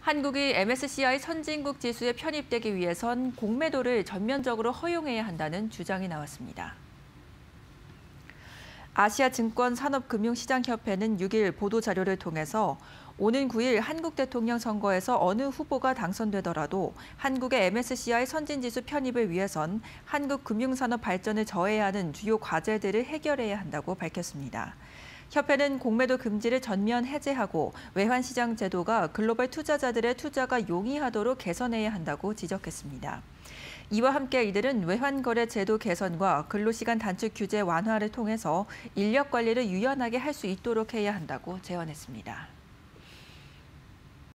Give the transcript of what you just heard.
한국이 MSCI 선진국 지수에 편입되기 위해선 공매도를 전면적으로 허용해야 한다는 주장이 나왔습니다. 아시아증권산업금융시장협회는 6일 보도자료를 통해서 오는 9일 한국 대통령 선거에서 어느 후보가 당선되더라도 한국의 MSCI 선진지수 편입을 위해선 한국 금융산업 발전을 저해야 하는 주요 과제들을 해결해야 한다고 밝혔습니다. 협회는 공매도 금지를 전면 해제하고 외환시장 제도가 글로벌 투자자들의 투자가 용이하도록 개선해야 한다고 지적했습니다. 이와 함께 이들은 외환거래 제도 개선과 근로시간 단축 규제 완화를 통해서 인력 관리를 유연하게 할 수 있도록 해야 한다고 제언했습니다.